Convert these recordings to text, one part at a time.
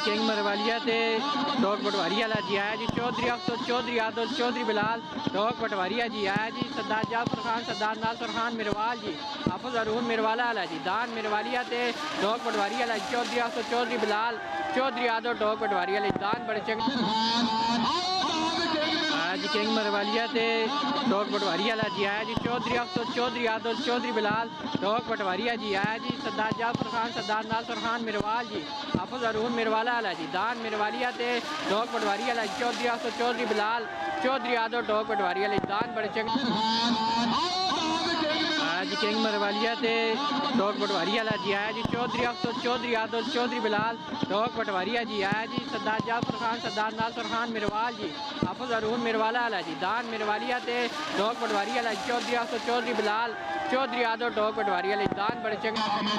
King मरवालिया ते dog पटवारी वाला जी आया जी। चौधरी अफसर, चौधरी आदल, चौधरी बिलाल डॉग पटवारिया जी आया जी। सरदार जाफर खान, सरदार नासर खान मिरवाल जी, हाफिज अरून मिरवाला वाला जी। दान मिरवालिया ते डॉग पटवारी वाला जी। चौधरी अफसर, चौधरी बिलाल, चौधरी आदल डॉग पटवारी वाले दान बड़े चंगे जी। किंग मरवालिया ते डॉग पटवारी वाला जी आया जी। चौधरी अफसर, चौधरी आदल, चौधरी बिलाल डॉग पटवारिया जी आया जी। सरदार जाफर खान, सरदार नासर खान मिरवाल जी, हाफिज अरून मिरवाला वाला जी। दान मिरवालिया ते डॉग पटवारी वाला जी। चौधरी अफसर, चौधरी बिलाल, चौधरी आदल डॉग पटवारी वाले दान बड़े चंगे जी। किंग मरवालिया ते डॉग पटवारी वाला जी आया जी। चौधरी अफसर, चौधरी आदल, चौधरी बिलाल डॉग पटवारिया जी आया जी। सरदार जाफर खान, सरदार नासर खान मिरवाल जी, हाफिज अरून मिरवाला वाला जी। दान मिरवालिया ते डॉग पटवारी वाला जी। चौधरी अफसर, चौधरी बिलाल, चौधरी आदल डॉग पटवारी वाले दान बड़े चंगे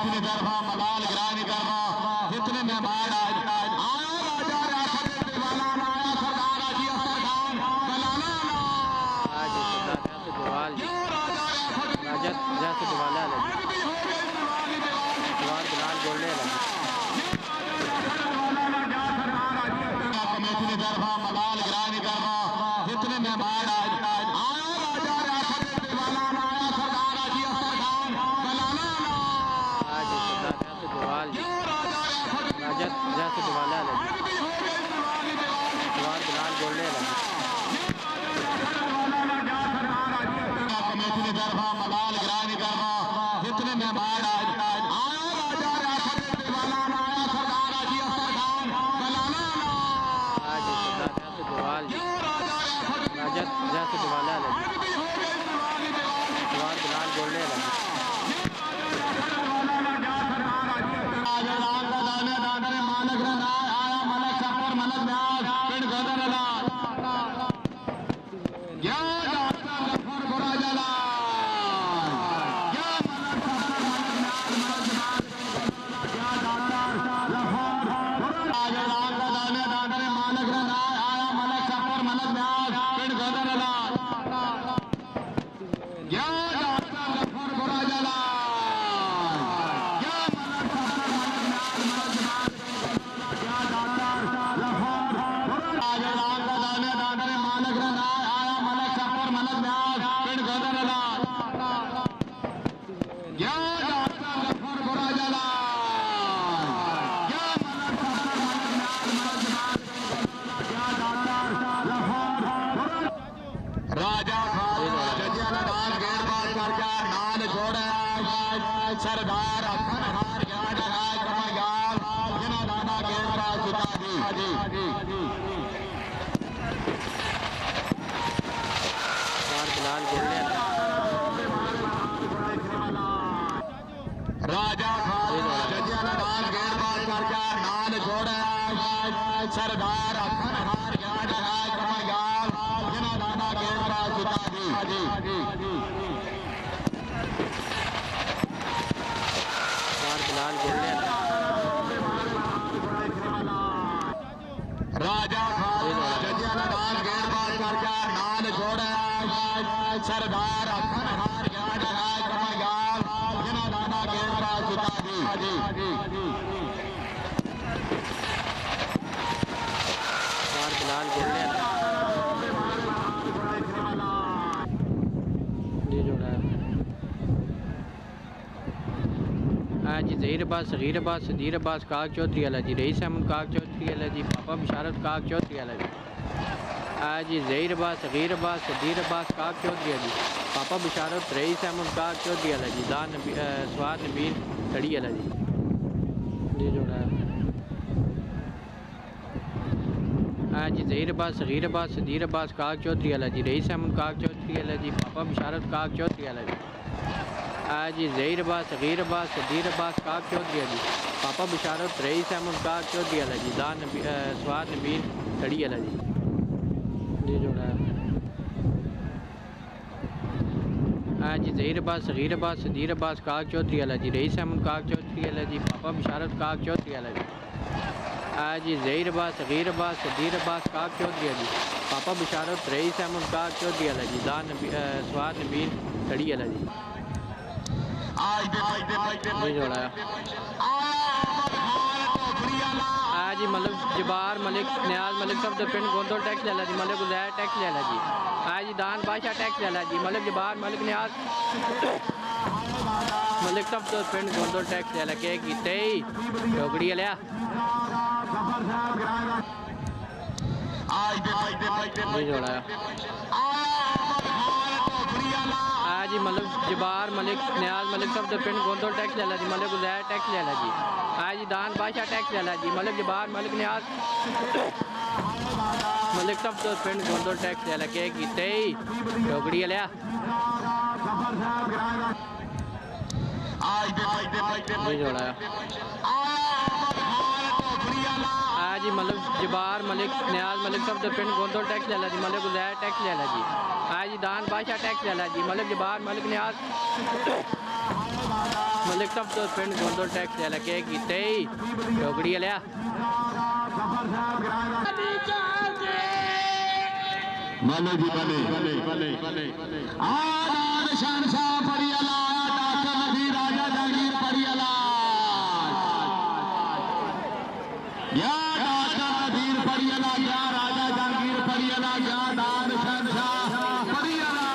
ज़हीर अब्बास, सगीर अब्बास, सदीर अब्बास काक चौधरी वाला जी। रईस अहमद काक चौधरी वाला जी। पापा बिशारत काक चौधरी वाला जी। जी ज़हीर अब्बास, सगीर अब्बास, सदीर अब्बास काक चौधरी वाला जी। पापा बिशारत रईस अहमद काक चौधरी वाला जी। दान स्वाद नबीर खड़ी वाला जी जोड़ा जी। ज़हीर अब्बास, सगीर अब्बास, सदीर अब्बास काक चौधरी वाला जी। रईस अहमद काक चौधरी वाला जी। पापा बिशारत काक चौधरी वाला जी। जी ज़हीर अब्बास, सगीर अब्बास, सदीर अब्बास काक चौधरी वाला जी। पापा बिशारत रईस अहमद काक चौधरी वाला जी। दान स्वाद नबीर खड़ी वाला जी जोड़ा जी। ज़हीर अब्बास, सगीर अब्बास, सदीर अब्बास काक चौधरी वाला जी। रईस अहमद काक चौधरी वाला जी। पापा बिशारत काक चौधरी वाला जी। ज़हीर अब्बास, सगीर अब्बास, सदीर अब्बास काक चौधरी वाला जी। पापा बिशारत रईस अहमद काक चौधरी वाला जी। दान स्वाद नबीर खड़ी वाला जी जोड़ा जी मलिक जबार मलिक न्याज मलिक सब पिंड गोंदोल टैक्स ले जी मलिक उजैर टैक्स ले जी है जी दान बादशाह टैक्स ले जी मलिक जबार मलिक न्याज मलिक सब पिंड गोंदोल टैक्स ले के कीते डोगड़ी लिया जी मलिक जबार मलिक न्याज मलिक सब पिंड गोंदोल टैक्स ले जी मलिक उजैर टैक्स ले जी है जी दान बादशाह टैक्स ले जी मलिक जबार मलिक न्याज मलिक सब पिंड गोंदोल टैक्स ले के कीते डोगड़ी लिया जी मलिक जबार मलिक न्याज मलिक सब पिंड गोंदोल टैक्स ले जी मलिक उजैर टैक्स ले जी है जी दान बादशाह टैक्स ले जी मलिक जबार मलिक न्याज मलिक सब पिंड गोंदोल टैक्स ले के कीते डोगड़ी लिया मानो जी बने आदान शहंशाह परियाला डॉक्टर नबी राजा जागीर परियाला या डॉक्टर नबीर परियाला या राजा जागीर परियाला या दान शहंशाह परियाला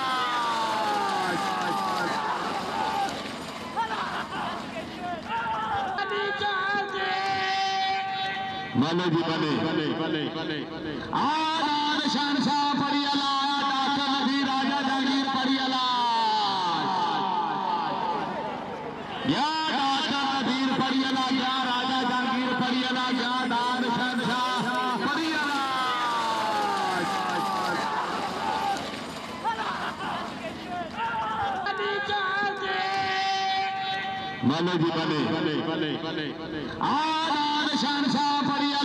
मानो जी बने आदान शहंशाह परियाला डॉक्टर नबी राजा जागीर परियाला या डॉक्टर नबीर परियाला या राजा जागीर परियाला या दान शहंशाह परियाला मानो जी बने आदान शहंशाह परियाला